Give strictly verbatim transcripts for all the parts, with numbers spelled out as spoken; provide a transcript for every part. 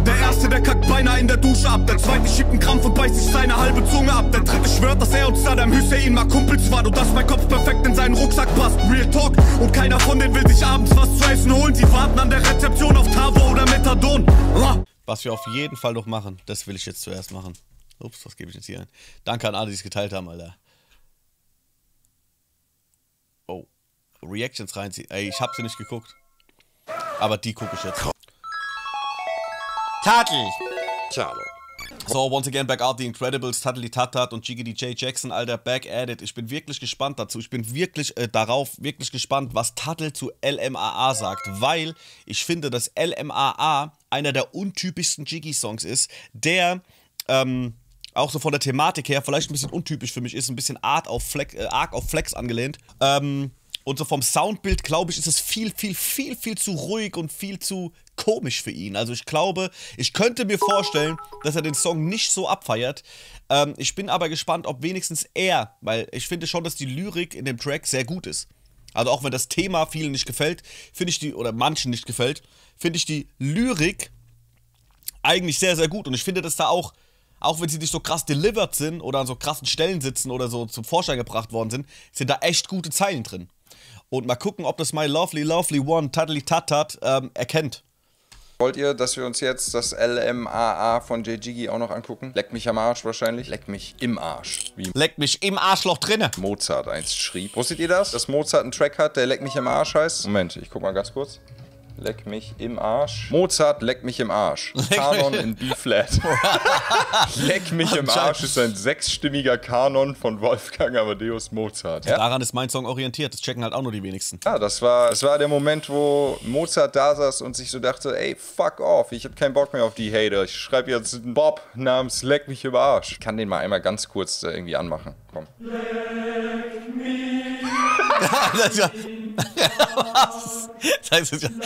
Der erste, der kackt beinahe in der Dusche ab. Der zweite schiebt einen Krampf und beißt sich seine halbe Zunge ab. Der dritte schwört, dass er und Saddam Hussein mal Kumpels waren und dass mein Kopf perfekt in seinen Rucksack passt. Real Talk. Und keiner von denen will sich abends was zu essen holen. Sie warten an der Rezeption auf Tavo oder Methadon. Was wir auf jeden Fall noch machen, das will ich jetzt zuerst machen. Ups, was gebe ich jetzt hier ein? Danke an alle, die es geteilt haben, Alter. Oh. Reactions reinziehen. Ey, ich hab sie nicht geguckt. Aber die gucke ich jetzt. Tadel. Ciao. So, once again, back out the Incredibles, Taddly Tatat und Jiggity J Jackson, Alter, back at it. Ich bin wirklich gespannt dazu. Ich bin wirklich äh, darauf, wirklich gespannt, was Taddle zu L M A A sagt. Weil ich finde, dass L M A A einer der untypischsten Jiggy-Songs ist, der, ähm, auch so von der Thematik her, vielleicht ein bisschen untypisch für mich ist, ein bisschen Art auf Flex, äh, arg auf Flex angelehnt. Ähm, und so vom Soundbild, glaube ich, ist es viel, viel, viel, viel zu ruhig und viel zu komisch für ihn. Also ich glaube, ich könnte mir vorstellen, dass er den Song nicht so abfeiert. Ähm, ich bin aber gespannt, ob wenigstens er, weil ich finde schon, dass die Lyrik in dem Track sehr gut ist. Also auch wenn das Thema vielen nicht gefällt, finde ich die, oder manchen nicht gefällt, finde ich die Lyrik eigentlich sehr, sehr gut. Und ich finde, dass da auch, auch wenn sie nicht so krass delivered sind oder an so krassen Stellen sitzen oder so zum Vorschein gebracht worden sind, sind da echt gute Zeilen drin. Und mal gucken, ob das My Lovely Lovely One, Taddly Tatat, ähm, erkennt. Wollt ihr, dass wir uns jetzt das L M A A von J Jiggy auch noch angucken? Leck mich am Arsch wahrscheinlich. Leck mich im Arsch. Wie Leck mich im Arschloch drinne. Mozart einst schrieb. Wusstet ihr das? Dass Mozart einen Track hat, der Leck mich im Arsch heißt? Moment, ich guck mal ganz kurz. Leck mich im Arsch. Mozart, leck mich im Arsch. Kanon in B-Flat. Leck mich im Arsch ist ein sechsstimmiger Kanon von Wolfgang Amadeus Mozart. Ja? Daran ist mein Song orientiert. Das checken halt auch nur die wenigsten. Ja, das war, das war der Moment, wo Mozart da saß und sich so dachte, ey, fuck off, ich hab keinen Bock mehr auf die Hater. Ich schreibe jetzt einen Bob namens Leck mich im Arsch. Ich kann den mal einmal ganz kurz äh, irgendwie anmachen. Komm. Leck mich. Das ist ja... Was? Das heißt, ja...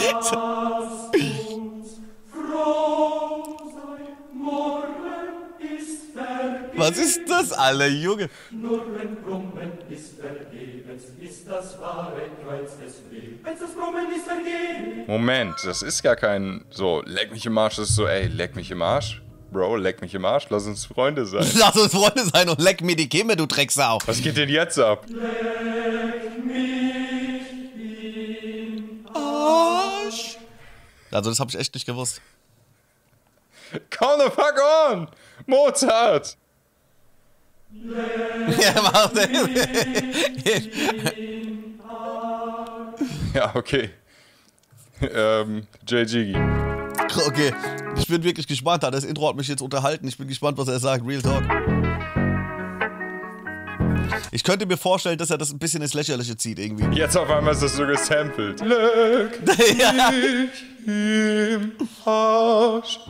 Was ist das, alle Junge? Nur ein Brummen ist vergebens, ist das wahre Kreuz des Lebens, das Brummen ist vergebens. Moment, das ist gar kein so, leck mich im Arsch, das ist so, ey, leck mich im Arsch. Bro, leck mich im Arsch, lass uns Freunde sein. Lass uns Freunde sein und leck mir die Kimme, du Drecksau. Was geht denn jetzt ab? Leck mich im Arsch. Also das habe ich echt nicht gewusst. Come the fuck on! Mozart! Ja, mach Ja, okay. ähm, J Jiggy. Okay, ich bin wirklich gespannt. Das Intro hat mich jetzt unterhalten. Ich bin gespannt, was er sagt. Real Talk. Ich könnte mir vorstellen, dass er das ein bisschen ins Lächerliche zieht irgendwie. Jetzt auf einmal ist das so gesampelt. Leck mich im Arsch.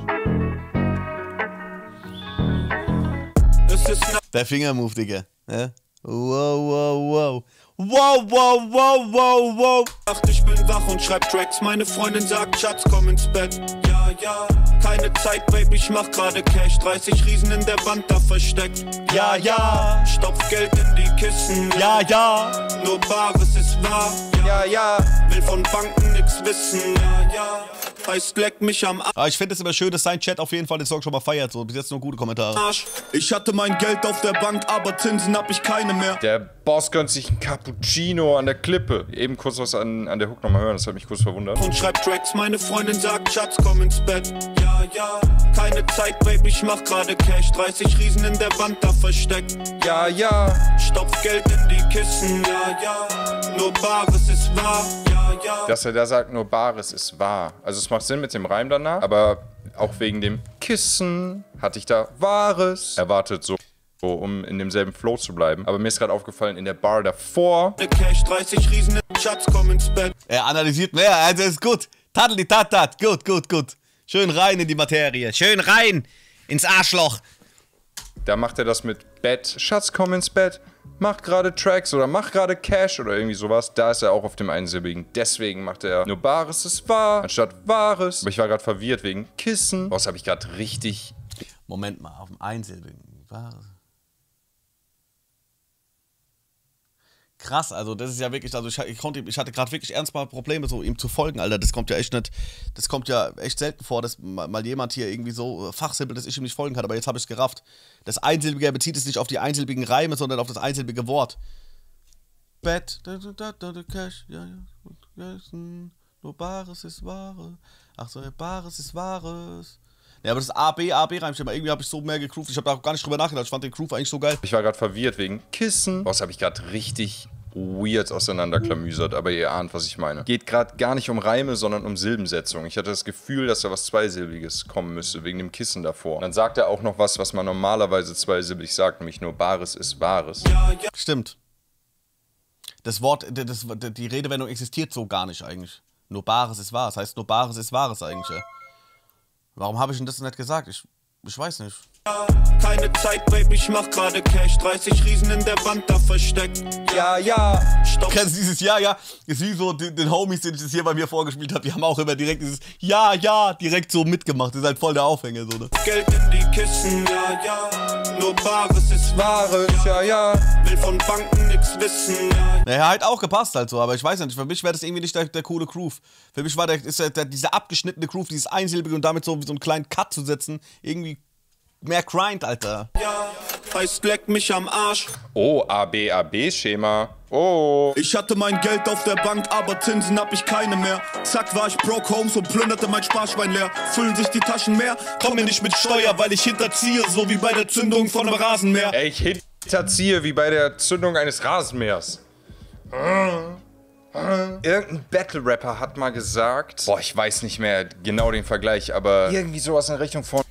Der Fingermove, Digga. Ja? Wow, wow, wow. Wow, wow, wow, wow, wow. Ich bin wach und schreib Tracks. Meine Freundin sagt, Schatz, komm ins Bett. Ja, ja. Keine Zeit, Baby, ich mach grade Cash. dreißig Riesen in der Wand da versteckt. Ja, ja. Stopf Geld in die Kissen. Ja, ja. Nur Bares ist wahr. Ja, ja. Will von Banken nix wissen. Ja, ja. Heißt, leck mich am Aber ich finde es immer schön, dass sein Chat auf jeden Fall den Song schon mal feiert. So, bis jetzt nur gute Kommentare. Arsch. Ich hatte mein Geld auf der Bank, aber Zinsen hab ich keine mehr. Der Boss gönnt sich ein Cappuccino an der Klippe. Eben kurz was an, an der Hook nochmal hören, das hat mich kurz verwundert. Und schreib Tracks, meine Freundin sagt, Schatz, komm ins Bett. Ja, ja. Keine Zeit, Baby, ich mach grade Cash. dreißig Riesen in der Wand da versteckt. Ja, ja. Stopf Geld in die Kissen. Ja, ja. Nur Bares ist wahr. Ja, ja. Dass er da sagt, nur Bares ist wahr. Also es macht Sinn mit dem Reim danach, aber auch wegen dem Kissen hatte ich da Wahres erwartet, so, so um in demselben Flow zu bleiben. Aber mir ist gerade aufgefallen, in der Bar davor... Cash, dreißig Riesen, Schatz, komm ins Bett. Er analysiert mehr, also ist gut. Taddly Tatat, gut, gut, gut. Schön rein in die Materie, schön rein ins Arschloch. Da macht er das mit Bett. Schatz, komm ins Bett. Mach gerade Tracks oder mach gerade Cash oder irgendwie sowas. Da ist er auch auf dem Einsilbigen. Deswegen macht er nur Bares ist wahr, anstatt Wahres. Aber ich war gerade verwirrt wegen Kissen. Was habe ich gerade richtig... Moment mal, auf dem Einsilbigen. Wahres. krass, also das ist ja wirklich, also ich, ich konnte, ich hatte gerade wirklich ernst mal Probleme, so ihm zu folgen, Alter, das kommt ja echt nicht, das kommt ja echt selten vor, dass mal, mal jemand hier irgendwie so fachsimpelt, dass ich ihm nicht folgen kann, aber jetzt habe ich es gerafft. Das Einsilbige bezieht es nicht auf die einsilbigen Reime, sondern auf das einsilbige Wort. Bett, da, da, da, da, Cash, ja, ja, nur Bares ist Wahre, ach so, Bares ist Wahres. Ja, aber das A B, A B-Reimchen, aber irgendwie habe ich so mehr gegroovt. Ich habe da auch gar nicht drüber nachgedacht. Ich fand den Groove eigentlich so geil. Ich war gerade verwirrt wegen Kissen. Das habe ich gerade richtig weird auseinanderklamüsert, aber ihr ahnt, was ich meine. Geht gerade gar nicht um Reime, sondern um Silbensetzung. Ich hatte das Gefühl, dass da was Zweisilbiges kommen müsste, wegen dem Kissen davor. Und dann sagt er auch noch was, was man normalerweise zweisilbig sagt, nämlich nur Bares ist Wahres. Stimmt. Das Wort, das, die Redewendung existiert so gar nicht eigentlich. Nur Bares ist Wahres. Das heißt, nur Bares ist Wahres eigentlich, ja. Warum habe ich denn das nicht gesagt? Ich, ich weiß nicht. Keine Zeit, Baby, ich mach gerade Cash. dreißig Riesen in der Wand da versteckt. Ja, ja. Stopp. Kennst du dieses Ja, ja? Ist wie so den, den Homies, den ich das hier bei mir vorgespielt habe. Die haben auch immer direkt dieses Ja, ja direkt so mitgemacht. Das ist halt voll der Aufhänger, so, ne? Geld in die Kissen, ja, ja. Nur Bares ist Wahres, ja, ja. Will von Banken nix wissen, ja. Naja, halt auch gepasst halt so, aber ich weiß nicht, für mich wäre das irgendwie nicht der, der coole Groove. Für mich war der, ist der, der, dieser abgeschnittene Groove, dieses einsilbige und damit so wie so einen kleinen Cut zu setzen, irgendwie mehr Grind, Alter. Ja, heißt leck mich am Arsch. Oh, A B A B-Schema. Oh. Ich hatte mein Geld auf der Bank, aber Zinsen hab ich keine mehr. Zack, war ich broke homes und plünderte mein Sparschwein leer. Füllen sich die Taschen mehr, komm mir nicht mit Steuer, weil ich hinterziehe, so wie bei der Zündung von einem Rasenmäher. Ey, ich hinterziehe wie bei der Zündung eines Rasenmähers. Irgendein Battle-Rapper hat mal gesagt, boah, ich weiß nicht mehr genau den Vergleich, aber irgendwie sowas in Richtung von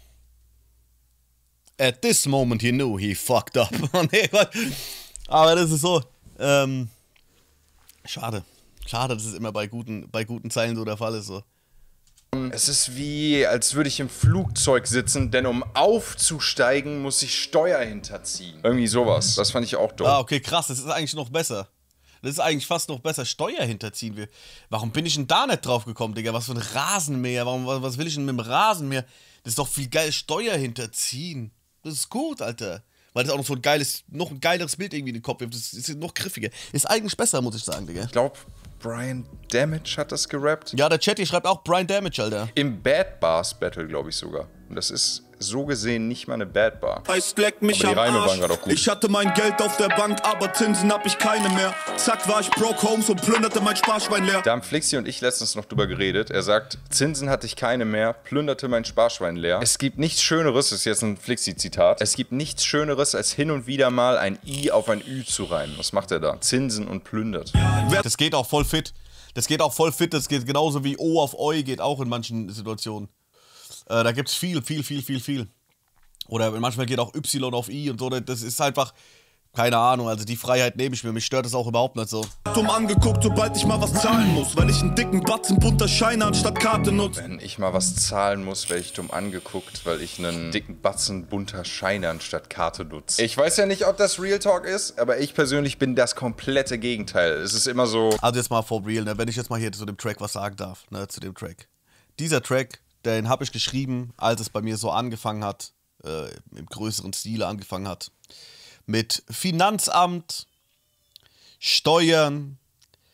At this moment he knew he fucked up. Aber das ist so, ähm, schade. Schade, dass es immer bei guten, bei guten Zeilen so der Fall ist, so. Es ist wie, als würde ich im Flugzeug sitzen, denn um aufzusteigen, muss ich Steuer hinterziehen. Irgendwie sowas. Das fand ich auch doof. Ah, okay, krass, das ist eigentlich noch besser. Das ist eigentlich fast noch besser. Steuer hinterziehen wir. Warum bin ich denn da nicht drauf gekommen, Digga? Was für ein Rasenmäher? Warum, was will ich denn mit dem Rasenmäher? Das ist doch viel geil, Steuer hinterziehen. Das ist gut, Alter. Weil das auch noch so ein geiles, noch ein geileres Bild irgendwie in den Kopf wirft. Das ist noch griffiger. Ist eigentlich besser, muss ich sagen, Digga. Ich glaube, Brian Damage hat das gerappt. Ja, der Chatty schreibt auch Brian Damage, Alter. Im Bad Bars Battle, glaube ich sogar. Und das ist so gesehen nicht mal eine Bad Bar. Heißt leck mich aber die am Reime Arsch. waren gerade auch gut. Ich hatte mein Geld auf der Bank, aber Zinsen hab ich keine mehr. Zack, war ich broke homes und plünderte mein Sparschwein leer. Da haben Flixi und ich letztens noch drüber geredet. Er sagt, Zinsen hatte ich keine mehr, plünderte mein Sparschwein leer. Es gibt nichts Schöneres, das ist jetzt ein Flixi-Zitat, es gibt nichts Schöneres, als hin und wieder mal ein I auf ein Ü zu reimen. Was macht er da? Zinsen und plündert. Das geht auch voll fit. Das geht auch voll fit. Das geht genauso wie O auf Eu geht auch in manchen Situationen. Äh, da gibt's viel, viel, viel, viel, viel. Oder manchmal geht auch Y auf I und so. Das ist einfach, keine Ahnung, also die Freiheit nehme ich mir. Mich stört das auch überhaupt nicht so. Dumm angeguckt, sobald ich mal was zahlen muss, weil ich einen dicken Batzen bunter Scheine anstatt Karte nutze. Wenn ich mal was zahlen muss, werde ich dumm angeguckt, weil ich einen dicken Batzen bunter Scheine anstatt Karte nutze. Ich weiß ja nicht, ob das Real Talk ist, aber ich persönlich bin das komplette Gegenteil. Es ist immer so... Also jetzt mal for real, ne? Wenn ich jetzt mal hier zu dem Track was sagen darf, ne? Zu dem Track. Dieser Track, den habe ich geschrieben, als es bei mir so angefangen hat, äh, im größeren Stile angefangen hat. Mit Finanzamt, Steuern,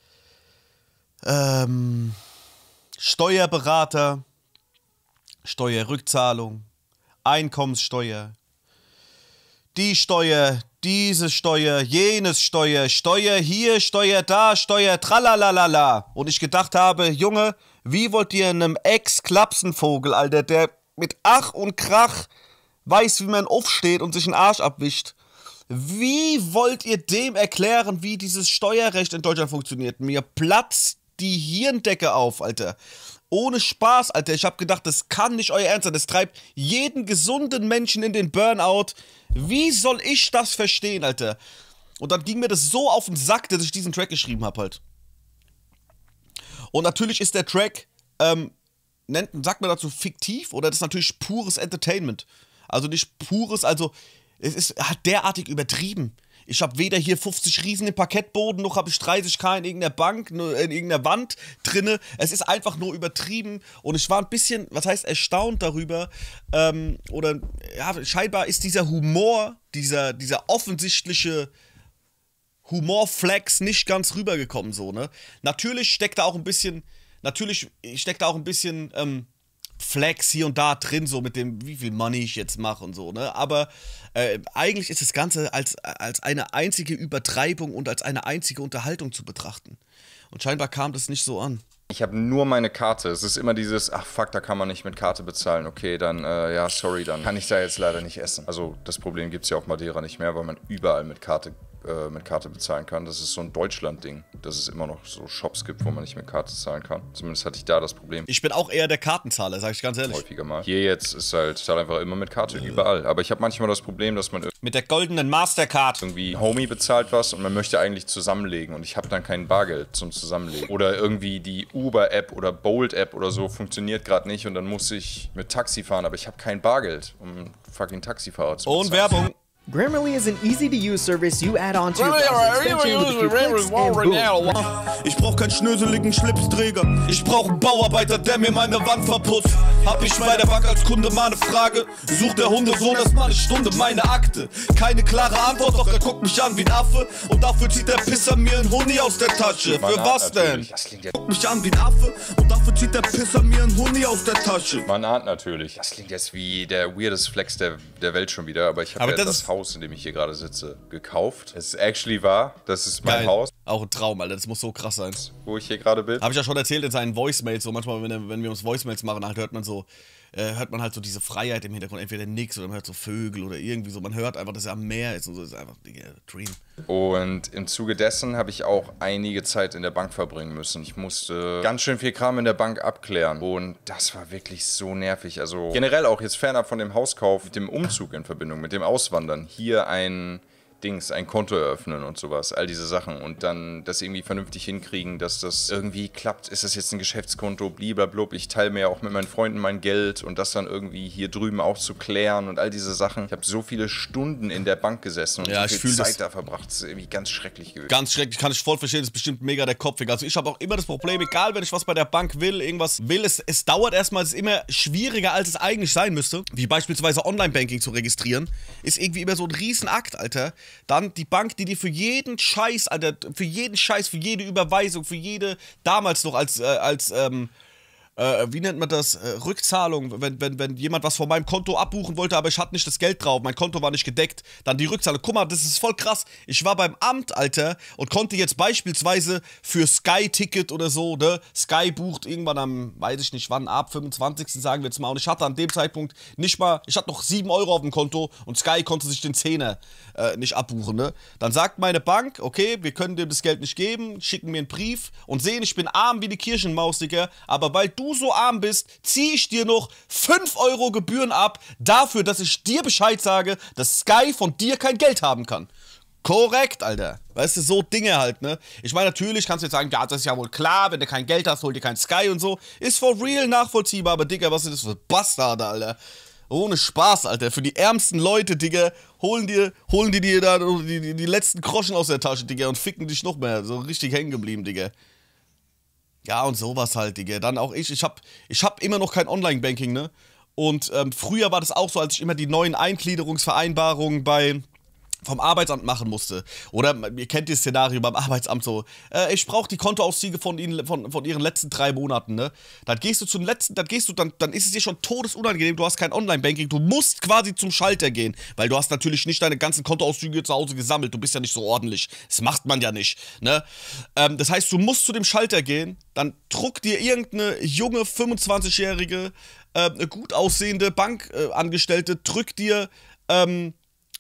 ähm, Steuerberater, Steuerrückzahlung, Einkommenssteuer, die Steuer, diese Steuer, jenes Steuer, Steuer hier, Steuer da, Steuer tralalala. Und ich gedacht habe, Junge, wie wollt ihr einem Ex-Klapsenvogel, Alter, der mit Ach und Krach weiß, wie man aufsteht und sich den Arsch abwischt, wie wollt ihr dem erklären, wie dieses Steuerrecht in Deutschland funktioniert? Mir platzt die Hirndecke auf, Alter. Ohne Spaß, Alter. Ich hab gedacht, das kann nicht euer Ernst sein. Das treibt jeden gesunden Menschen in den Burnout. Wie soll ich das verstehen, Alter? Und dann ging mir das so auf den Sack, dass ich diesen Track geschrieben hab halt. Und natürlich ist der Track, ähm, nennt, sagt man dazu fiktiv, oder das ist natürlich pures Entertainment. Also nicht pures, also es ist halt derartig übertrieben. Ich habe weder hier fünfzig Riesen im Parkettboden, noch habe ich dreißig K in irgendeiner Bank, in irgendeiner Wand drinne. Es ist einfach nur übertrieben und ich war ein bisschen, was heißt erstaunt darüber, ähm, oder ja, scheinbar ist dieser Humor, dieser, dieser offensichtliche Humorflex nicht ganz rübergekommen, so, ne? Natürlich steckt da auch ein bisschen, natürlich steckt da auch ein bisschen, ähm, Flex hier und da drin, so mit dem, wie viel Money ich jetzt mache und so, ne? Aber äh, eigentlich ist das Ganze als, als eine einzige Übertreibung und als eine einzige Unterhaltung zu betrachten. Und scheinbar kam das nicht so an. Ich habe nur meine Karte. Es ist immer dieses, ach fuck, da kann man nicht mit Karte bezahlen. Okay, dann, äh, ja, sorry, dann kann ich da jetzt leider nicht essen. Also das Problem gibt es ja auf Madeira nicht mehr, weil man überall mit Karte, äh, mit Karte bezahlen kann. Das ist so ein Deutschland-Ding, dass es immer noch so Shops gibt, wo man nicht mit Karte zahlen kann. Zumindest hatte ich da das Problem. Ich bin auch eher der Kartenzahler, sag ich ganz ehrlich. Häufiger mal. Hier jetzt ist halt, ich zahle einfach immer mit Karte, überall. Aber ich habe manchmal das Problem, dass man mit der goldenen Mastercard irgendwie ein Homie bezahlt was und man möchte eigentlich zusammenlegen und ich habe dann kein Bargeld zum Zusammenlegen. Oder irgendwie die Uber-App oder Bolt-App oder so funktioniert gerade nicht und dann muss ich mit Taxi fahren, aber ich habe kein Bargeld, um fucking Taxifahrer zu bezahlen. Und Werbung. Grammarly is an easy-to-use service you add on to your browser extension with a few clicks and boom. Ich brauch keinen schnöseligen Schlipsträger. Ich brauch einen Bauarbeiter, der mir meine Wand verputzt. Hab ich bei der Bank als Kunde mal eine Frage? Sucht der Hundesohn erstmal eine Stunde meine Akte. Keine klare Antwort, doch er guckt mich an wie ein Affe. Und dafür zieht der Pisser mir einen Huni aus der Tasche. Für was denn? Guckt mich an wie ein Affe. Und dafür zieht der Pisser mir einen Huni aus der Tasche. Man ahnt natürlich. Das klingt jetzt wie der weirdest Flex der, der Welt schon wieder. Aber ich habe ja das, das Haus, in dem ich hier gerade sitze, gekauft. Es ist actually wahr. Das ist mein Geil. Haus. Auch ein Traum, Alter. Das muss so krass sein. Wo ich hier gerade bin. Habe ich ja schon erzählt in seinen Voicemails. So manchmal, wenn, er, wenn wir uns Voicemails machen, halt hört man so, äh, hört man halt so diese Freiheit im Hintergrund. Entweder nix oder man hört so Vögel oder irgendwie so. Man hört einfach, dass er am Meer ist und so. Das ist einfach ein Dream. Und im Zuge dessen habe ich auch einige Zeit in der Bank verbringen müssen. Ich musste ganz schön viel Kram in der Bank abklären. Und das war wirklich so nervig. Also generell auch jetzt fernab von dem Hauskauf, mit dem Umzug in Verbindung, mit dem Auswandern. Hier ein Dings, ein Konto eröffnen und sowas, all diese Sachen und dann das irgendwie vernünftig hinkriegen, dass das irgendwie klappt. Ist das jetzt ein Geschäftskonto, bliblablub. Ich teile mir ja auch mit meinen Freunden mein Geld und das dann irgendwie hier drüben auch zu klären und all diese Sachen. Ich habe so viele Stunden in der Bank gesessen und ja, so ich viel Zeit das da verbracht. Das ist irgendwie ganz schrecklich gewesen. Ganz schrecklich, kann ich voll verstehen, das ist bestimmt mega der Kopf weg. Also ich habe auch immer das Problem, egal wenn ich was bei der Bank will, irgendwas will, es, es dauert erstmal, es ist immer schwieriger, als es eigentlich sein müsste. Wie beispielsweise Online-Banking zu registrieren, ist irgendwie immer so ein Riesenakt, Alter. Dann die Bank, die dir für jeden Scheiß, Alter, für jeden Scheiß, für jede Überweisung, für jede, damals noch als, äh, als, ähm, äh, wie nennt man das, äh, Rückzahlung, wenn, wenn, wenn jemand was von meinem Konto abbuchen wollte, aber ich hatte nicht das Geld drauf, mein Konto war nicht gedeckt, dann die Rückzahlung. Guck mal, das ist voll krass. Ich war beim Amt, Alter, und konnte jetzt beispielsweise für Sky-Ticket oder so, ne, Sky bucht irgendwann am, weiß ich nicht wann, ab fünfundzwanzigsten sagen wir jetzt mal, und ich hatte an dem Zeitpunkt nicht mal, ich hatte noch sieben Euro auf dem Konto und Sky konnte sich den Zehner äh, nicht abbuchen, ne. Dann sagt meine Bank, okay, wir können dir das Geld nicht geben, schicken mir einen Brief und sehen, ich bin arm wie die Kirchenmaus, Digga, aber weil du so arm bist, ziehe ich dir noch fünf Euro Gebühren ab, dafür, dass ich dir Bescheid sage, dass Sky von dir kein Geld haben kann. Korrekt, Alter. Weißt du, so Dinge halt, ne? Ich meine, natürlich kannst du jetzt sagen, ja, das ist ja wohl klar, wenn du kein Geld hast, hol dir kein Sky und so. Ist for real nachvollziehbar, aber Digga, was ist das für Bastarde, Alter? Ohne Spaß, Alter. Für die ärmsten Leute, Digga, holen dir, holen die dir da die, die, die letzten Groschen aus der Tasche, Digga, und ficken dich noch mehr. So richtig hängen geblieben, Digga. Ja, und sowas halt, Digga. Dann auch ich, ich hab, ich hab immer noch kein Online-Banking, ne? Und ähm, früher war das auch so, als ich immer die neuen Eingliederungsvereinbarungen bei vom Arbeitsamt machen musste. Oder ihr kennt das Szenario beim Arbeitsamt so, äh, ich brauche die Kontoauszüge von ihnen, von, von ihren letzten drei Monaten, ne? Dann gehst du zum letzten, dann gehst du, dann, dann ist es dir schon todesunangenehm, du hast kein Online-Banking, du musst quasi zum Schalter gehen, weil du hast natürlich nicht deine ganzen Kontoauszüge zu Hause gesammelt, du bist ja nicht so ordentlich. Das macht man ja nicht, ne? Ähm, das heißt, du musst zu dem Schalter gehen, dann druckt dir irgendeine junge fünfundzwanzigjährige, äh, gut aussehende Bankangestellte, äh, drückt dir, ähm,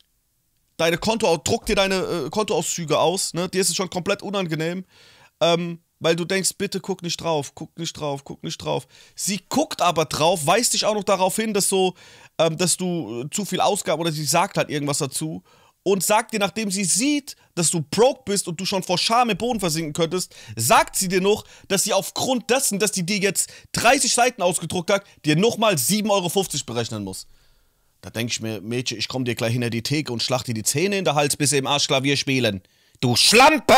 deine Konto, druck dir deine äh, Kontoauszüge aus, ne? Dir ist es schon komplett unangenehm, ähm, weil du denkst, bitte guck nicht drauf, guck nicht drauf, guck nicht drauf. Sie guckt aber drauf, weist dich auch noch darauf hin, dass, so, ähm, dass du äh, zu viel Ausgaben, oder sie sagt halt irgendwas dazu und sagt dir, nachdem sie sieht, dass du broke bist und du schon vor Scham im Boden versinken könntest, sagt sie dir noch, dass sie aufgrund dessen, dass die dir jetzt dreißig Seiten ausgedruckt hat, dir nochmal sieben Euro fünfzig berechnen muss. Da denke ich mir, Mädchen, ich komm dir gleich hinter die Theke und schlag dir die Zähne in den Hals, bis sie im Arsch Klavier spielen. Du Schlampe!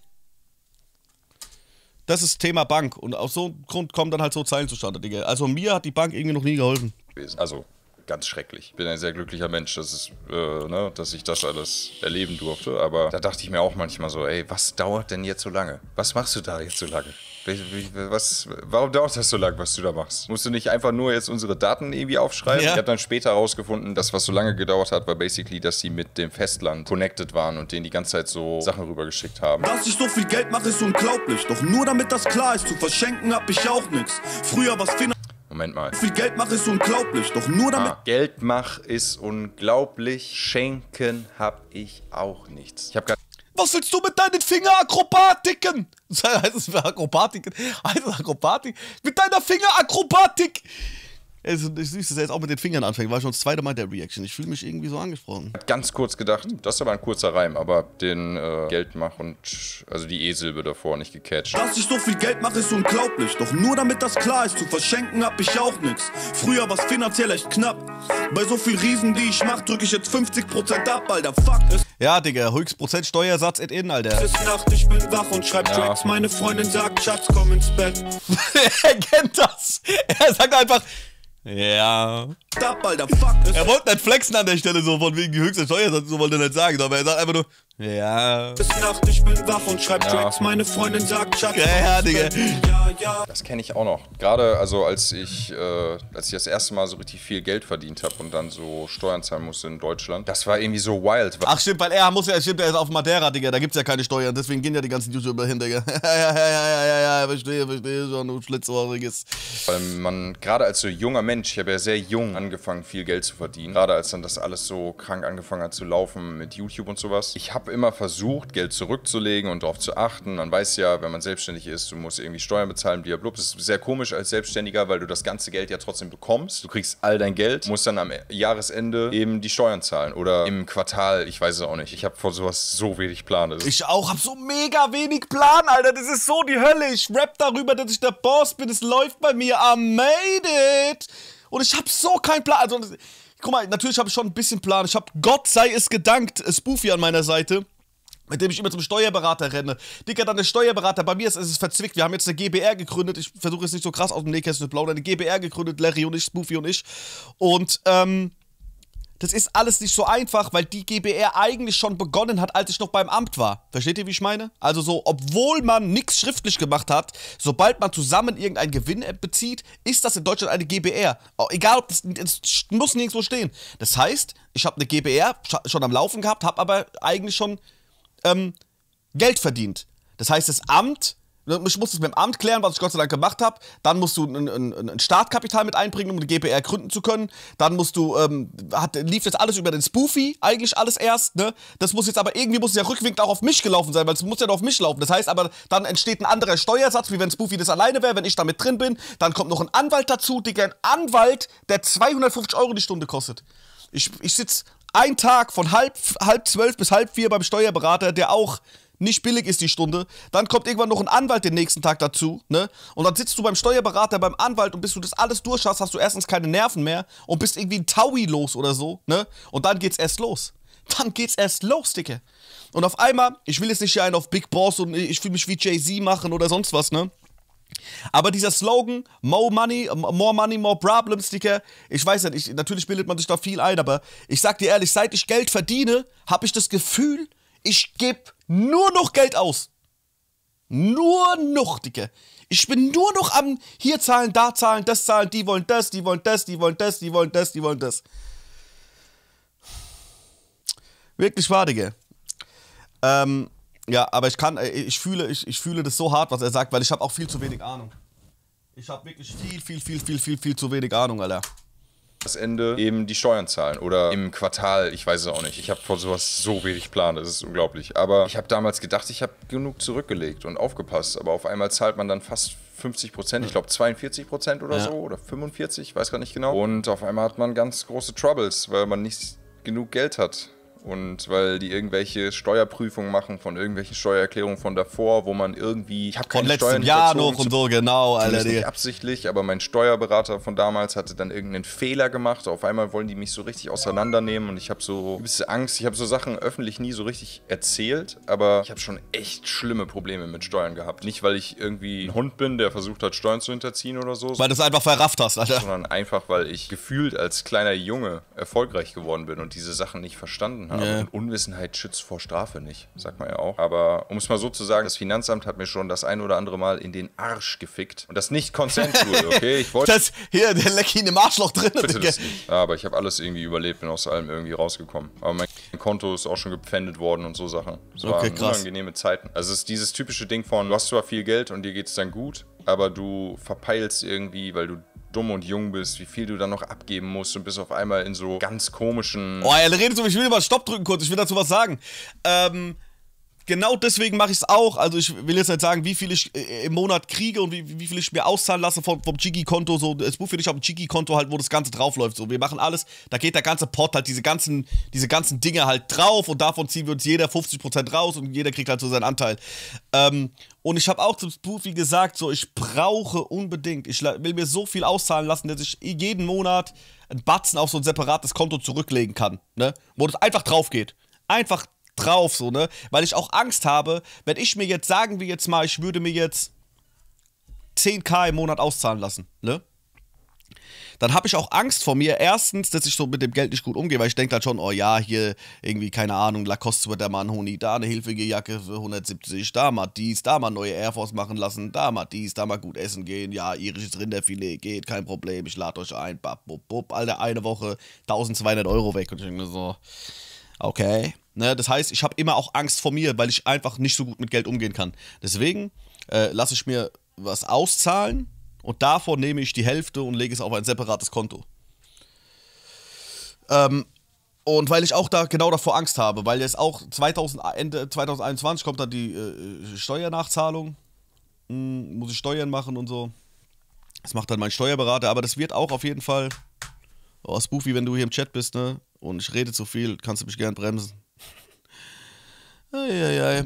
Das ist Thema Bank. Und aus so einem Grund kommen dann halt so Zeilen zustande, Digga. Also mir hat die Bank irgendwie noch nie geholfen. Also, ganz schrecklich. Ich bin ein sehr glücklicher Mensch, dass, es, äh, ne, dass ich das alles erleben durfte. Aber da dachte ich mir auch manchmal so, ey, was dauert denn jetzt so lange? Was machst du da jetzt so lange? Was, warum dauert das so lange, was du da machst? Musst du nicht einfach nur jetzt unsere Daten irgendwie aufschreiben? Ja. Ich habe dann später herausgefunden, dass was so lange gedauert hat, war basically, dass sie mit dem Festland connected waren und denen die ganze Zeit so Sachen rübergeschickt haben. Dass ich so viel Geld mache, ist unglaublich. Doch nur damit das klar ist, zu verschenken hab ich auch nichts. Früher was finanziell. Moment mal. Viel Geld mache ist unglaublich, doch nur damit... Ah, Geld mach ist unglaublich, schenken hab ich auch nichts. Ich hab gar... Was willst du mit deinen Fingerakrobatiken? Heißt es für Akrobatiken? Heißt es Akrobatik? Mit deiner Fingerakrobatik! Es ist süß, dass er jetzt auch mit den Fingern anfängt, war schon das zweite Mal der Reaction. Ich fühle mich irgendwie so angesprochen. Ich hab ganz kurz gedacht, das ist aber ein kurzer Reim, aber den äh, Geldmach und also die E-Silbe davor nicht gecatcht. Dass ich so viel Geld mache, ist unglaublich. Doch nur damit das klar ist, zu verschenken hab ich auch nichts. Früher war's finanziell echt knapp. Bei so viel Riesen, die ich mach, drück ich jetzt fünfzig Prozent ab, Alter. Fuck es. Ja, Digga, Höchstprozent Steuersatz it in, Alter. Es ist Nacht, ich bin wach und schreib Tracks. Ja. Meine Freundin sagt, Schatz, komm ins Bett. Er kennt das. Er sagt einfach... Ja. Stop, Alter, fuck es. Er wollte nicht flexen an der Stelle, so von wegen die höchste Steuersatz, so wollte er nicht sagen, aber er sagt einfach nur, ja. Es ist Nacht, ich bin wach und schreib ja. Tracks. Meine Freundin sagt, Schatz, ja, ja, Digga. Ja, ja. Das kenne ich auch noch. Gerade also als ich, äh, als ich das erste Mal so richtig viel Geld verdient habe und dann so Steuern zahlen musste in Deutschland. Das war irgendwie so wild. Ach stimmt, weil er muss ja, stimmt, er ist auf Madeira, Digga, da gibt's ja keine Steuern, deswegen gehen ja die ganzen YouTuber hin, Digga. ja, ja, ja, ja, ja, ja, verstehe, verstehe schon, du Schlitzohriges. Weil man, gerade als so junger Mensch, ich habe ja sehr jung angefangen, viel Geld zu verdienen. Gerade als dann das alles so krank angefangen hat zu laufen mit YouTube und sowas. Ich habe immer versucht, Geld zurückzulegen und darauf zu achten. Man weiß ja, wenn man selbstständig ist, du musst irgendwie Steuern bezahlen, blablabla. Das ist sehr komisch als Selbstständiger, weil du das ganze Geld ja trotzdem bekommst. Du kriegst all dein Geld, musst dann am Jahresende eben die Steuern zahlen. Oder im Quartal, ich weiß es auch nicht. Ich habe vor sowas so wenig Plan. Das ich auch, hab so mega wenig Plan, Alter. Das ist so die Hölle. Ich rap darüber, dass ich der Boss bin. Es läuft bei mir. I made it. Und ich hab so keinen Plan. Also, guck mal, natürlich habe ich schon ein bisschen Plan. Ich hab, Gott sei es gedankt, Spoofy an meiner Seite, mit dem ich immer zum Steuerberater renne. Digga, dann der Steuerberater, bei mir ist, ist es verzwickt. Wir haben jetzt eine G B R gegründet. Ich versuche jetzt nicht so krass aus dem Nähkästchen zu plaudern. Eine G B R gegründet, Larry und ich, Spoofy und ich. Und, ähm, das ist alles nicht so einfach, weil die G B R eigentlich schon begonnen hat, als ich noch beim Amt war. Versteht ihr, wie ich meine? Also so, obwohl man nichts schriftlich gemacht hat, sobald man zusammen irgendeinen Gewinn bezieht, ist das in Deutschland eine G B R. Egal, ob das, es muss nirgendwo stehen. Das heißt, ich habe eine G B R schon am Laufen gehabt, habe aber eigentlich schon ähm, Geld verdient. Das heißt, das Amt... Ich muss es mit dem Amt klären, was ich Gott sei Dank gemacht habe. Dann musst du ein, ein, ein Startkapital mit einbringen, um eine G B R gründen zu können. Dann musst du, ähm, hat, lief jetzt alles über den Spoofy, eigentlich alles erst, ne? Das muss jetzt aber irgendwie, muss es ja rückwirkend auch auf mich gelaufen sein, weil es muss ja doch auf mich laufen. Das heißt aber, dann entsteht ein anderer Steuersatz, wie wenn Spoofy das alleine wäre, wenn ich da mit drin bin. Dann kommt noch ein Anwalt dazu, Digga, ein Anwalt, der zweihundertfünfzig Euro die Stunde kostet. Ich, ich sitze einen Tag von halb, halb zwölf bis halb vier beim Steuerberater, der auch nicht billig ist die Stunde, dann kommt irgendwann noch ein Anwalt den nächsten Tag dazu, ne? Und dann sitzt du beim Steuerberater, beim Anwalt und bis du das alles durch hast, hast du erstens keine Nerven mehr und bist irgendwie ein Taui los oder so, ne? Und dann geht's erst los. Dann geht's erst los, Dicke. Und auf einmal, ich will jetzt nicht hier einen auf Big Boss und ich will mich wie Jay-Z machen oder sonst was, ne? Aber dieser Slogan, more money, more money, more problems, Dicker, ich weiß nicht, ich, natürlich bildet man sich da viel ein, aber ich sag dir ehrlich, seit ich Geld verdiene, habe ich das Gefühl, ich gebe nur noch Geld aus. Nur noch, Dicke. Ich bin nur noch am hier zahlen, da zahlen, das zahlen, die wollen das, die wollen das, die wollen das, die wollen das, die wollen das. Wirklich wahr, Digga. Ähm, ja, aber ich kann, ich fühle, ich, ich fühle das so hart, was er sagt, weil ich habe auch viel zu wenig Ahnung. Ich habe wirklich viel, viel, viel, viel, viel, viel zu wenig Ahnung, Alter. Das Ende eben die Steuern zahlen oder im Quartal, ich weiß es auch nicht. Ich habe vor sowas so wenig Plan, das ist unglaublich. Aber ich habe damals gedacht, ich habe genug zurückgelegt und aufgepasst. Aber auf einmal zahlt man dann fast fünfzig Prozent, ich glaube zweiundvierzig Prozent oder ja. so oder fünfundvierzig, ich weiß gar nicht genau. Und auf einmal hat man ganz große Troubles, weil man nicht genug Geld hat. und weil die irgendwelche Steuerprüfungen machen von irgendwelchen Steuererklärungen von davor, wo man irgendwie... Ich habe keine Von letztem Steuern Jahr noch und so, genau, Alter. Nicht absichtlich, aber mein Steuerberater von damals hatte dann irgendeinen Fehler gemacht. Auf einmal wollen die mich so richtig auseinandernehmen und ich habe so ein bisschen Angst. Ich habe so Sachen öffentlich nie so richtig erzählt, aber ich habe schon echt schlimme Probleme mit Steuern gehabt. Nicht, weil ich irgendwie ein Hund bin, der versucht hat, Steuern zu hinterziehen oder so. Weil du es einfach verrafft hast, Alter. Sondern einfach, weil ich gefühlt als kleiner Junge erfolgreich geworden bin und diese Sachen nicht verstanden habe. Yeah. Und Unwissenheit schützt vor Strafe nicht, sagt man ja auch. Aber um es mal so zu sagen, das Finanzamt hat mir schon das ein oder andere Mal in den Arsch gefickt. Und das nicht consensual, okay? Ich wollte... Das, hier, der leckt ihn im Arschloch drin. Bitte das nicht. Aber ich habe alles irgendwie überlebt, bin aus allem irgendwie rausgekommen. Aber mein Konto ist auch schon gepfändet worden und so Sachen. Es okay, waren krass. unangenehme Zeiten. Also es ist dieses typische Ding von, du hast zwar viel Geld und dir geht es dann gut, aber du verpeilst irgendwie, weil du dumm und jung bist, wie viel du dann noch abgeben musst und bist auf einmal in so ganz komischen... Oh, er redet so, ich will mal Stopp drücken kurz, ich will dazu was sagen. Ähm... Genau deswegen mache ich es auch. Also ich will jetzt nicht sagen, wie viel ich äh, im Monat kriege und wie, wie viel ich mir auszahlen lasse vom, vom Jiggy-Konto. So, das Buch für dich auf dem Jiggy-Konto halt, wo das Ganze draufläuft. So, wir machen alles, da geht der ganze Pot halt, diese ganzen, diese ganzen Dinge halt drauf und davon ziehen wir uns jeder fünfzig Prozent raus und jeder kriegt halt so seinen Anteil. Ähm, und ich habe auch zum Buch, wie gesagt, so, ich brauche unbedingt, ich will mir so viel auszahlen lassen, dass ich jeden Monat einen Batzen auf so ein separates Konto zurücklegen kann, ne? Wo das einfach drauf geht. Einfach drauf, so, ne? Weil ich auch Angst habe, wenn ich mir jetzt, sagen wir jetzt mal, ich würde mir jetzt zehntausend im Monat auszahlen lassen, ne? Dann habe ich auch Angst vor mir, erstens, dass ich so mit dem Geld nicht gut umgehe, weil ich denke halt schon, oh ja, hier irgendwie, keine Ahnung, Lacoste wird der Mann Honi, da eine hilfige Jacke für hundertsiebzig, da mal dies, da mal neue Air Force machen lassen, da mal dies, da mal gut essen gehen, ja, irisches Rinderfilet geht, kein Problem, ich lade euch ein, bap, bub, bub, Alter, eine Woche tausendzweihundert Euro weg und ich denke mir so, okay. Ne, das heißt, ich habe immer auch Angst vor mir, weil ich einfach nicht so gut mit Geld umgehen kann. Deswegen äh, lasse ich mir was auszahlen und davon nehme ich die Hälfte und lege es auf ein separates Konto. Ähm, und weil ich auch da genau davor Angst habe, weil jetzt auch zweitausend, Ende zweitausendeinundzwanzig kommt dann die äh, Steuernachzahlung, hm, muss ich Steuern machen und so. Das macht dann mein Steuerberater, aber das wird auch auf jeden Fall, oh, Spoofy, wenn du hier im Chat bist, ne, und ich rede zu viel, kannst du mich gern bremsen. Eieiei.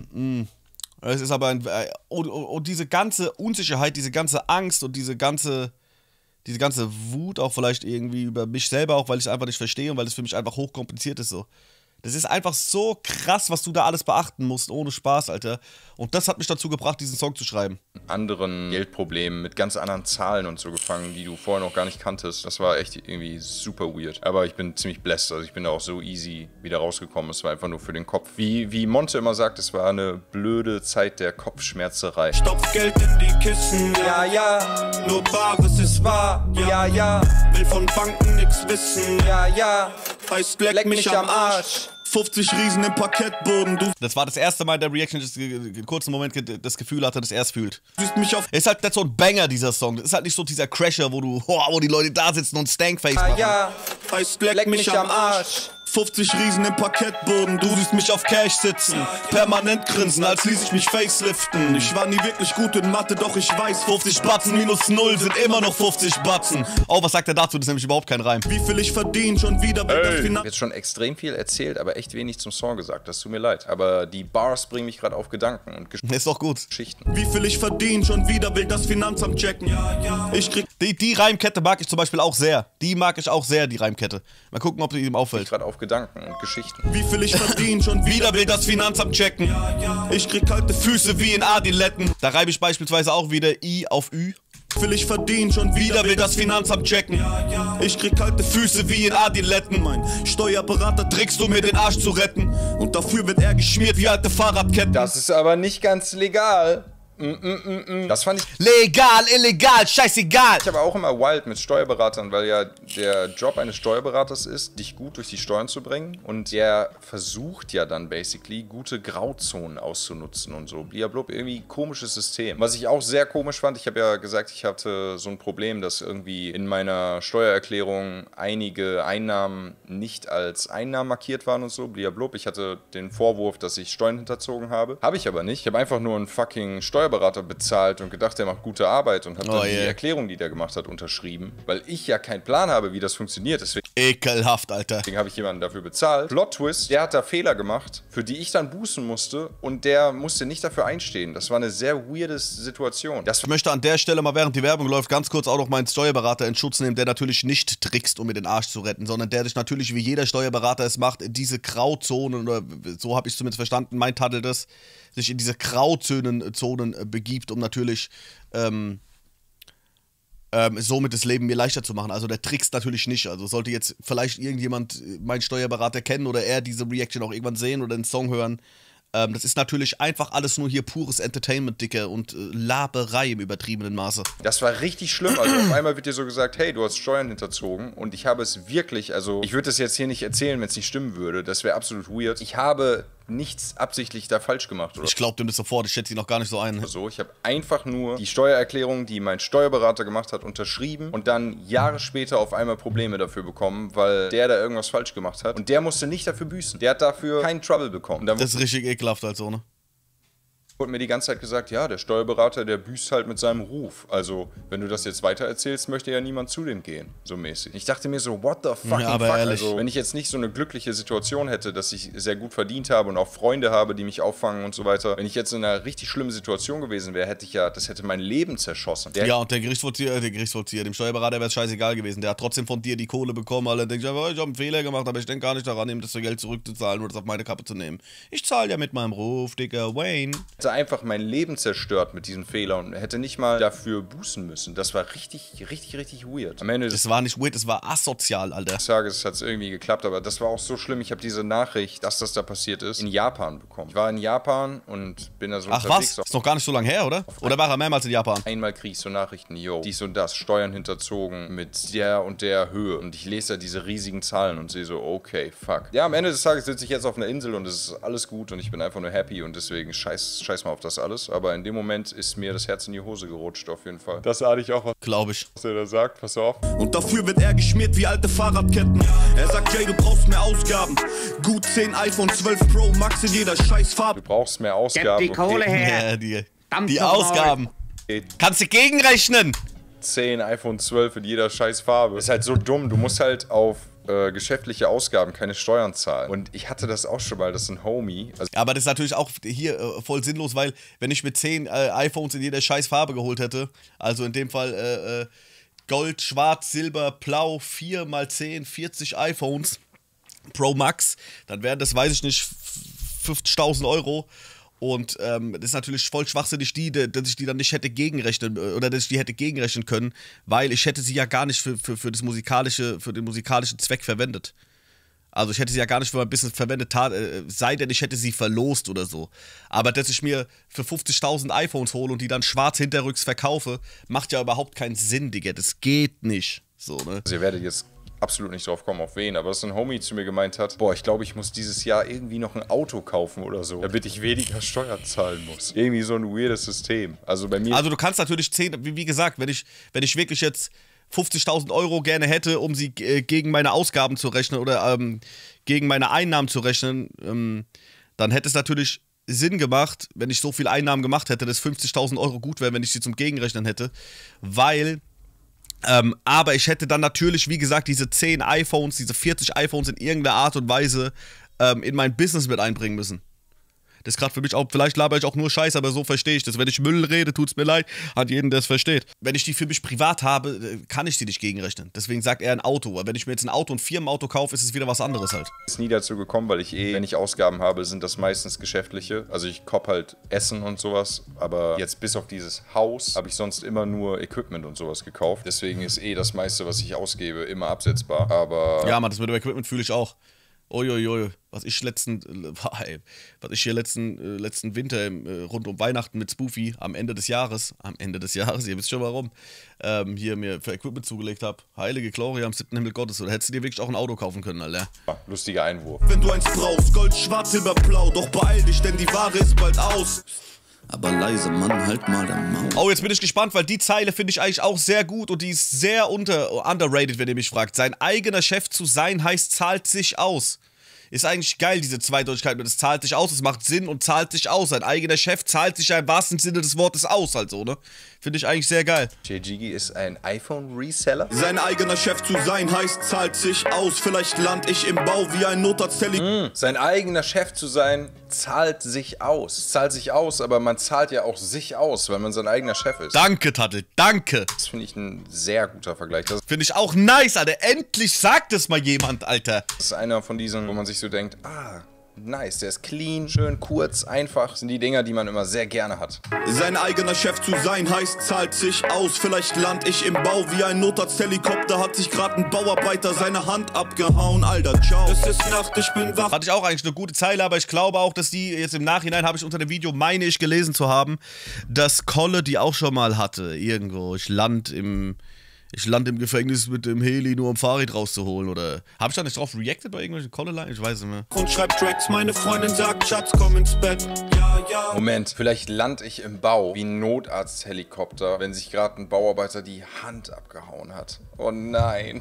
Es ist aber ein. Und, und, und diese ganze Unsicherheit, diese ganze Angst und diese ganze. Diese ganze Wut auch vielleicht irgendwie über mich selber, auch weil ich es einfach nicht verstehe und weil es für mich einfach hochkompliziert ist so. Das ist einfach so krass, was du da alles beachten musst, ohne Spaß, Alter. Und das hat mich dazu gebracht, diesen Song zu schreiben. Anderen Geldproblemen mit ganz anderen Zahlen und so gefangen, die du vorher noch gar nicht kanntest. Das war echt irgendwie super weird. Aber ich bin ziemlich blessed, also ich bin da auch so easy wieder rausgekommen. Es war einfach nur für den Kopf. Wie, wie Monte immer sagt, es war eine blöde Zeit der Kopfschmerzerei. Stopf Geld in die Kissen, ja, ja. Nur Bares ist wahr, ja, ja. Will von Banken nix wissen, ja, ja. Heißt, leck, leck mich am Arsch. fünfzig Riesen im Parkettboden, du Das war das erste Mal in der Reaction, dass ich einen kurzen Moment das Gefühl hatte, dass er es fühlt. siehst mich auf. Ist halt nicht so ein Banger, dieser Song. Das ist halt nicht so dieser Crasher, wo du, oh, wo die Leute da sitzen und Stankface machen. Ja, heißt, leck, leck mich am Arsch. fünfzig Riesen im Parkettboden, du siehst mich auf Cash sitzen. Permanent grinsen, als ließ ich mich faceliften. Ich war nie wirklich gut in Mathe, doch ich weiß, fünfzig Batzen minus null sind immer noch fünfzig Batzen. Oh, was sagt er dazu? Das ist nämlich überhaupt kein Reim. Wie viel ich verdiene, schon wieder bei der Ich Finanz. habe jetzt schon extrem viel erzählt, aber echt wenig zum Song gesagt. Das tut mir leid. Aber die Bars bringen mich gerade auf Gedanken und Gesch Ist doch gut. Geschichten. Wie viel ich verdiene, schon wieder will das Finanzamt checken. Ja, ja. Ich krieg Die, die Reimkette mag ich zum Beispiel auch sehr. Die mag ich auch sehr, die Reimkette. Mal gucken, ob die ihm auffällt. Gerade auf Gedanken und Geschichten. Wie viel ich verdiene, schon wieder will das Finanzamt checken. Ich krieg kalte Füße wie in Adiletten. Da reibe ich beispielsweise auch wieder I auf Ü. Wie viel ich verdiene, schon wieder will das Finanzamt checken. Ich krieg kalte Füße wie in Adiletten. Mein Steuerberater trickst, um mir den Arsch zu retten. Und dafür wird er geschmiert wie alte Fahrradketten. Das ist aber nicht ganz legal. Mm, mm, mm, mm. Das fand ich... Legal, illegal, scheißegal. Ich habe auch immer wild mit Steuerberatern, weil ja der Job eines Steuerberaters ist, dich gut durch die Steuern zu bringen. Und der versucht ja dann basically, gute Grauzonen auszunutzen und so. Blablabla, irgendwie komisches System. Was ich auch sehr komisch fand, ich habe ja gesagt, ich hatte so ein Problem, dass irgendwie in meiner Steuererklärung einige Einnahmen nicht als Einnahmen markiert waren und so. Blablabla. Ich hatte den Vorwurf, dass ich Steuern hinterzogen habe. Habe ich aber nicht. Ich habe einfach nur einen fucking Steuerberater bezahlt und gedacht, der macht gute Arbeit und habe dann Oh, die yeah. Erklärung, die der gemacht hat, unterschrieben, weil ich ja keinen Plan habe, wie das funktioniert. Deswegen Ekelhaft, Alter. Deswegen habe ich jemanden dafür bezahlt. Plot Twist, der hat da Fehler gemacht, für die ich dann bußen musste und der musste nicht dafür einstehen. Das war eine sehr weirde Situation. Das Ich möchte an der Stelle mal, während die Werbung läuft, ganz kurz auch noch meinen Steuerberater in Schutz nehmen, der natürlich nicht trickst, um mir den Arsch zu retten, sondern der sich natürlich, wie jeder Steuerberater es macht, in diese Grauzonen, oder so habe ich es zumindest verstanden, mein Taddel das, sich in diese Grauzonen Zonen begibt, um natürlich ähm, ähm, somit das Leben mir leichter zu machen. Also der trickst natürlich nicht. Also sollte jetzt vielleicht irgendjemand meinen Steuerberater kennen oder er diese Reaction auch irgendwann sehen oder den Song hören, ähm, das ist natürlich einfach alles nur hier pures Entertainment, Dicke, und äh, Laberei im übertriebenen Maße. Das war richtig schlimm. Also auf einmal wird dir so gesagt, hey, du hast Steuern hinterzogen. Und ich habe es wirklich, also ich würde das jetzt hier nicht erzählen, wenn es nicht stimmen würde. Das wäre absolut weird. Ich habe nichts absichtlich da falsch gemacht, oder? Ich glaube dem das sofort, ich schätze ihn noch gar nicht so ein. So, ich habe einfach nur die Steuererklärung, die mein Steuerberater gemacht hat, unterschrieben und dann Jahre später auf einmal Probleme dafür bekommen, weil der da irgendwas falsch gemacht hat. Und der musste nicht dafür büßen. Der hat dafür keinen Trouble bekommen. Und dann Das ist richtig ekelhaft also, ne? wurde mir die ganze Zeit gesagt, ja, der Steuerberater, der büßt halt mit seinem Ruf. Also, wenn du das jetzt weiter erzählst, möchte ja niemand zu dem gehen, so mäßig. Ich dachte mir so, what the fucking Ja, aber fuck? ehrlich. Also, wenn ich jetzt nicht so eine glückliche Situation hätte, dass ich sehr gut verdient habe und auch Freunde habe, die mich auffangen und so weiter. Wenn ich jetzt in einer richtig schlimmen Situation gewesen wäre, hätte ich ja, das hätte mein Leben zerschossen. Der Ja, und der Gerichtsvollzieher, der Gerichtsvollzieher, dem Steuerberater wäre es scheißegal gewesen. Der hat trotzdem von dir die Kohle bekommen, weil er denkt, ja, ich habe einen Fehler gemacht, aber ich denke gar nicht daran, ihm das Geld zurückzuzahlen oder das auf meine Kappe zu nehmen. Ich zahle ja mit meinem Ruf, Digga, Wayne. hätte einfach mein Leben zerstört mit diesem Fehler und hätte nicht mal dafür bußen müssen. Das war richtig, richtig, richtig weird. Am Ende des Das war nicht weird, das war asozial, Alter. Tages hat es irgendwie geklappt, aber das war auch so schlimm. Ich habe diese Nachricht, dass das da passiert ist, in Japan bekommen. Ich war in Japan und bin da so Ach unterwegs. was? Ist noch gar nicht so lange her, oder? Oder war er mehrmals in Japan? Einmal kriege ich so Nachrichten, yo, dies und das, Steuern hinterzogen mit der und der Höhe. Und ich lese da diese riesigen Zahlen und sehe so, okay, fuck. Ja, am Ende des Tages sitze ich jetzt auf einer Insel und es ist alles gut und ich bin einfach nur happy und deswegen scheiß, scheiß mal auf das alles. Aber in dem Moment ist mir das Herz in die Hose gerutscht, auf jeden Fall. Das ahne ich auch, Glaube ich. was er da sagt. Pass auf. Und dafür wird er geschmiert wie alte Fahrradketten. Er sagt, Jay, du brauchst mehr Ausgaben. Gut zehn iPhone zwölf Pro Max in jeder Scheißfarbe. Du brauchst mehr Gib Ausgaben. die Kohle her. Ja, die, Verdammt die nochmal. Ausgaben. Okay. Kannst du gegenrechnen? zehn iPhone zwölf in jeder scheiß Farbe. Ist halt so dumm. Du musst halt auf äh, geschäftliche Ausgaben keine Steuern zahlen. Und ich hatte das auch schon mal, das ist ein Homie. Also Aber das ist natürlich auch hier äh, voll sinnlos, weil wenn ich mir zehn äh, iPhones in jeder scheiß Farbe geholt hätte, also in dem Fall äh, äh, Gold, Schwarz, Silber, Blau, vier mal zehn, vierzig iPhones Pro Max, dann wären das, weiß ich nicht, fünfzigtausend Euro. Und ähm, das ist natürlich voll schwachsinnig, die, dass ich die dann nicht hätte gegenrechnen oder dass ich die hätte gegenrechnen können, weil ich hätte sie ja gar nicht für, für, für, das musikalische, für den musikalischen Zweck verwendet. Also ich hätte sie ja gar nicht für mein Business verwendet, äh, sei denn ich hätte sie verlost oder so. Aber dass ich mir für fünfzigtausend iPhones hole und die dann schwarz hinterrücks verkaufe, macht ja überhaupt keinen Sinn, Digga. Das geht nicht. So, ne? ihr werdet jetzt absolut nicht drauf kommen, auf wen, aber dass ein Homie zu mir gemeint hat, boah, ich glaube, ich muss dieses Jahr irgendwie noch ein Auto kaufen oder so, damit ich weniger Steuern zahlen muss. Irgendwie so ein weirdes System. Also bei mir... Also du kannst natürlich zehn, wie, wie gesagt, wenn ich, wenn ich wirklich jetzt fünfzigtausend Euro gerne hätte, um sie äh, gegen meine Ausgaben zu rechnen oder ähm, gegen meine Einnahmen zu rechnen, ähm, dann hätte es natürlich Sinn gemacht, wenn ich so viel Einnahmen gemacht hätte, dass fünfzigtausend Euro gut wären, wenn ich sie zum Gegenrechnen hätte, weil... Ähm, aber ich hätte dann natürlich, wie gesagt, diese zehn iPhones, diese vierzig iPhones in irgendeiner Art und Weise ähm, in mein Business mit einbringen müssen. Das ist gerade für mich auch, vielleicht laber ich auch nur Scheiße, aber so verstehe ich das. Wenn ich Müll rede, tut's mir leid, an jeden, der es versteht. Wenn ich die für mich privat habe, kann ich die nicht gegenrechnen. Deswegen sagt er ein Auto. Aber wenn ich mir jetzt ein Auto, ein Firmenauto kaufe, ist es wieder was anderes halt. ist nie dazu gekommen, weil ich eh, wenn ich Ausgaben habe, sind das meistens geschäftliche. Also ich kopp halt Essen und sowas, aber jetzt bis auf dieses Haus habe ich sonst immer nur Equipment und sowas gekauft. Deswegen ist eh das meiste, was ich ausgebe, immer absetzbar. Aber Ja, Mann, das mit dem Equipment fühle ich auch. Uiuiui, was ich letzten, äh, was ich hier letzten, äh, letzten Winter äh, rund um Weihnachten mit Spoofy am Ende des Jahres, am Ende des Jahres, ihr wisst schon warum, ähm, hier mir für Equipment zugelegt habe. Heilige Gloria am siebten Himmel Gottes. Oder hättest du dir wirklich auch ein Auto kaufen können, Alter? lustiger Einwurf. Wenn du eins brauchst, Gold, Schwarz, Silber, Blau. Doch beeil dich, denn die Ware ist bald aus. Aber leise, Mann, halt mal dein Maul. Oh, jetzt bin ich gespannt, weil die Zeile finde ich eigentlich auch sehr gut und die ist sehr unter, underrated, wenn ihr mich fragt. Sein eigener Chef zu sein heißt, zahlt sich aus. Ist eigentlich geil, diese Zweideutigkeit. Das zahlt sich aus, es macht Sinn und zahlt sich aus. Sein eigener Chef zahlt sich ja im wahrsten Sinne des Wortes aus, halt so, ne? Finde ich eigentlich sehr geil. Jay Jiggy ist ein iPhone-Reseller. Sein eigener Chef zu sein heißt, zahlt sich aus. Vielleicht land ich im Bau wie ein Notarzthelli. Mm, sein eigener Chef zu sein, zahlt sich aus. Zahlt sich aus, aber man zahlt ja auch sich aus, weil man sein eigener Chef ist. Danke, Tattel, danke. Das finde ich ein sehr guter Vergleich. Das Finde ich auch nice, Alter. Endlich sagt es mal jemand, Alter. ist einer von diesen, wo man sich so denkt, ah, nice, der ist clean, schön, kurz, einfach. Das sind die Dinger, die man immer sehr gerne hat. Sein eigener Chef zu sein heißt, zahlt sich aus. Vielleicht land ich im Bau wie ein Notarzthelikopter. Hat sich gerade ein Bauarbeiter seine Hand abgehauen. Alter, ciao. Es ist Nacht, ich bin wach. Hatte ich auch eigentlich eine gute Zeile, aber ich glaube auch, dass die jetzt im Nachhinein, habe ich unter dem Video, meine ich, gelesen zu haben, dass Kolle die auch schon mal hatte. Irgendwo. Ich land im... Ich lande im Gefängnis mit dem Heli, nur um Fahrrad rauszuholen, oder... Hab ich da nicht drauf reacted bei irgendwelchen Kolle-Line? Ich weiß nicht mehr. Und schreibt Tracks, meine Freundin sagt, Schatz, komm ins Bett. Ja, ja. Moment, vielleicht lande ich im Bau wie ein Notarzthelikopter, wenn sich gerade ein Bauarbeiter die Hand abgehauen hat. Oh nein.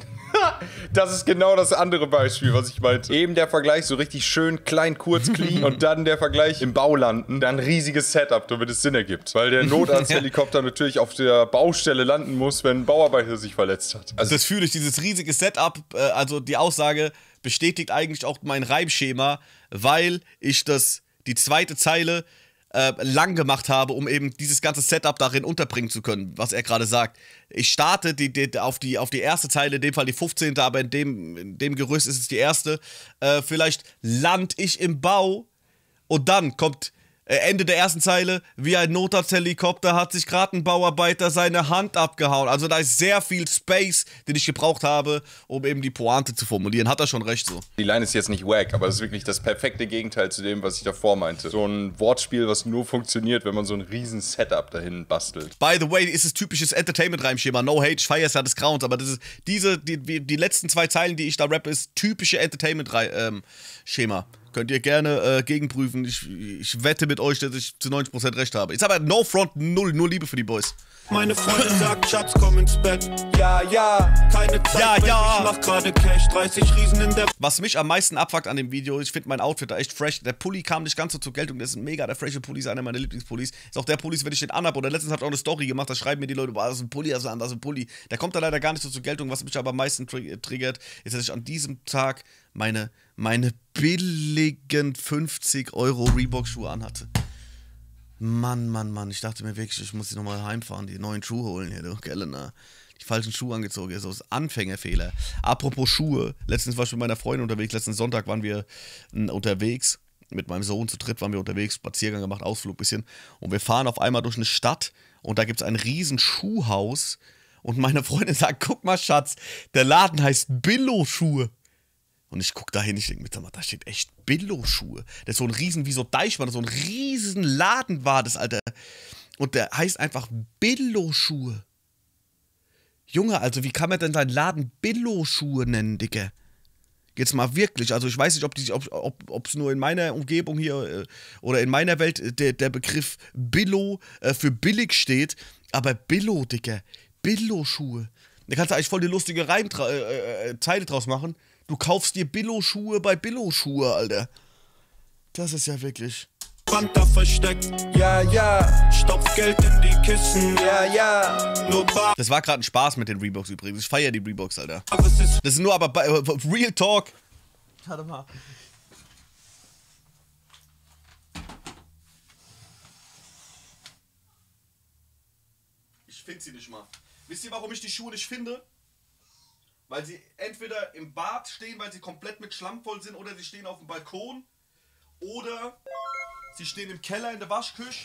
Das ist genau das andere Beispiel, was ich meinte. Eben der Vergleich so richtig schön klein, kurz, clean und dann der Vergleich im Bau landen. Dann riesiges Setup, damit es Sinn ergibt. Weil der Notarzthelikopter natürlich auf der Baustelle landen muss, wenn ein Bauarbeiter sich verletzt hat. Also das fühle ich, dieses riesige Setup, äh, also die Aussage bestätigt eigentlich auch mein Reimschema, weil ich das, die zweite Zeile äh, lang gemacht habe, um eben dieses ganze Setup darin unterbringen zu können, was er gerade sagt. Ich starte die, die, auf, die, auf die erste Zeile, in dem Fall die fünfzehnte, aber in dem, in dem Gerüst ist es die erste. Äh, vielleicht land ich im Bau und dann kommt Ende der ersten Zeile, wie ein Notarzthelikopter hat sich gerade ein Bauarbeiter seine Hand abgehauen. Also da ist sehr viel Space, den ich gebraucht habe, um eben die Pointe zu formulieren. Hat er schon recht so. Die Line ist jetzt nicht wack, aber es ist wirklich das perfekte Gegenteil zu dem, was ich davor meinte. So ein Wortspiel, was nur funktioniert, wenn man so ein riesen Setup dahin bastelt. By the way, ist es typisches Entertainment-Reimschema. No hate, ich feiere es ja des Grauens, aber das ist diese, die, die letzten zwei Zeilen, die ich da rappe, ist typische Entertainment-Schema. Könnt ihr gerne äh, gegenprüfen. Ich, ich wette mit euch, dass ich zu neunzig Prozent recht habe. Jetzt aber no front, null, nur Liebe für die Boys. Meine Freundin sagt, Schatz, komm ins Bett. Ja, ja. Keine Zeit, ja, ja. Ich mach gerade Cash, dreißig Riesen in der... Was mich am meisten abfuckt an dem Video, ich finde mein Outfit da echt fresh. Der Pulli kam nicht ganz so zur Geltung. Das ist ein mega, der freshe Pulli ist einer meiner Lieblingspullis. Ist auch der Pulli, wenn ich den anhab. Oder letztens habe ich auch eine Story gemacht, da schreiben mir die Leute, boah, das ist ein Pulli, das ist ein, das ist ein Pulli. Der kommt da leider gar nicht so zur Geltung. Was mich aber am meisten tr triggert, ist, dass ich an diesem Tag meine, meine billigen fünfzig Euro Reebok-Schuhe anhatte. Mann, Mann, Mann, ich dachte mir wirklich, ich muss die nochmal heimfahren, die neuen Schuhe holen hier, du Gellener. Die falschen Schuhe angezogen, ist aus Anfängerfehler. Apropos Schuhe, letztens war ich mit meiner Freundin unterwegs, letzten Sonntag waren wir unterwegs, mit meinem Sohn zu dritt waren wir unterwegs, Spaziergang gemacht, Ausflug bisschen, und wir fahren auf einmal durch eine Stadt und da gibt es ein riesen Schuhhaus und meine Freundin sagt, guck mal Schatz, der Laden heißt Billo-Schuhe. Und ich guck da hin, ich denke mir, da steht echt Billo-Schuhe. Das ist so ein riesen, wie so Deichmann, so ein riesen Laden war das, Alter. Und der heißt einfach Billo-Schuhe. Junge, also wie kann man denn seinen Laden Billo-Schuhe nennen, Dicke? Jetzt mal wirklich, also ich weiß nicht, ob es ob, ob, nur in meiner Umgebung hier äh, oder in meiner Welt äh, der, der Begriff Billo äh, für billig steht, aber Billo, Dicke, Billo-Schuhe. Da kannst du eigentlich voll die lustige Reimzeile äh, draus machen. Du kaufst dir Billo-Schuhe bei Billo-Schuhe, Alter. Das ist ja wirklich... Panther versteckt, ja, ja. Stopf Geld in die Kissen, ja, ja. Nur Bar. Das war gerade ein Spaß mit den Reeboks übrigens. Ich feiere die Reeboks, Alter. Das ist, das ist nur aber bei, uh, Real Talk. Warte mal. Ich finde sie nicht mal. Wisst ihr, warum ich die Schuhe nicht finde? Weil sie entweder im Bad stehen, weil sie komplett mit Schlamm voll sind, oder sie stehen auf dem Balkon, oder sie stehen im Keller in der Waschküche,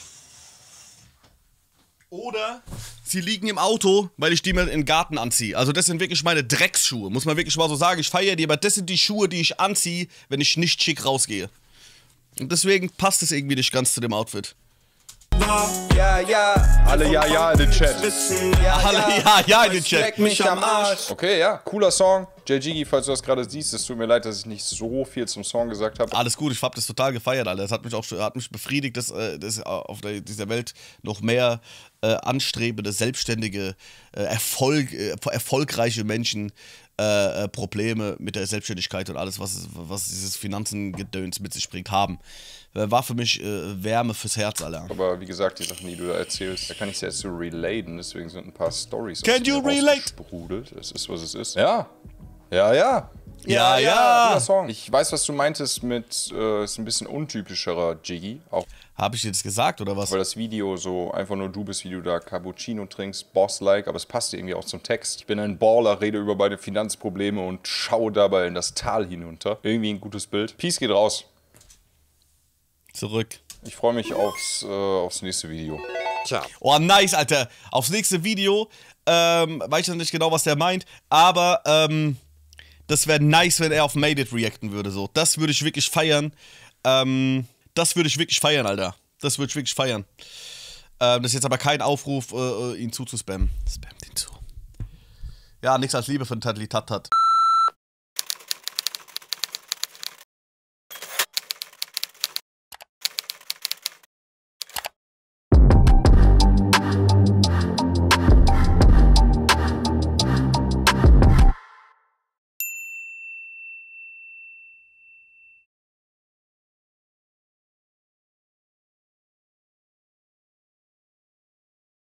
oder sie liegen im Auto, weil ich die mir in den Garten anziehe. Also das sind wirklich meine Drecksschuhe, muss man wirklich mal so sagen. Ich feiere die, aber das sind die Schuhe, die ich anziehe, wenn ich nicht schick rausgehe. Und deswegen passt es irgendwie nicht ganz zu dem Outfit. Ja, ja. Alle ja, ja in den Chat. Wissen, ja, Alle ja, ja in den Chat. Leck mich am Arsch. Okay, ja, cooler Song. J Jiggy, falls du das gerade siehst, es tut mir leid, dass ich nicht so viel zum Song gesagt habe. Alles gut, ich hab das total gefeiert, Alter. Das hat mich auch hat mich befriedigt, dass, äh, dass auf der, dieser Welt noch mehr äh, anstrebende, selbstständige, äh, Erfolg, äh, erfolgreiche Menschen äh, äh, Probleme mit der Selbstständigkeit und alles, was, was dieses Finanzengedöns mit sich bringt, haben. War für mich äh, Wärme fürs Herz, Alter. Aber wie gesagt, die Sachen, die du da erzählst, da kann ich es jetzt so relaten, deswegen sind ein paar Storys Can you relate? Sprudelt. Es ist, was es ist. Ja, ja, ja. Ja, ja. Guter Song. Ich weiß, was du meintest mit, äh, ist ein bisschen untypischerer Jiggy. Auch Habe ich dir das gesagt, oder was? weil das Video so einfach nur du bist, wie du da Cappuccino trinkst, Boss-like, aber es passt irgendwie auch zum Text. Ich bin ein Baller, rede über meine Finanzprobleme und schaue dabei in das Tal hinunter. Irgendwie ein gutes Bild. Peace geht raus. Zurück. Ich freue mich aufs, äh, aufs nächste Video. Ciao. Oh, nice, Alter. Aufs nächste Video, ähm, weiß ich noch nicht genau, was der meint, aber, ähm, das wäre nice, wenn er auf Made It reacten würde, so. Das würde ich wirklich feiern. Ähm, das würde ich wirklich feiern, Alter. Das würde ich wirklich feiern. Ähm, das ist jetzt aber kein Aufruf, äh, ihn zuzuspammen. Spammt ihn zu. Ja, nichts als Liebe für den Tadli Tat hat.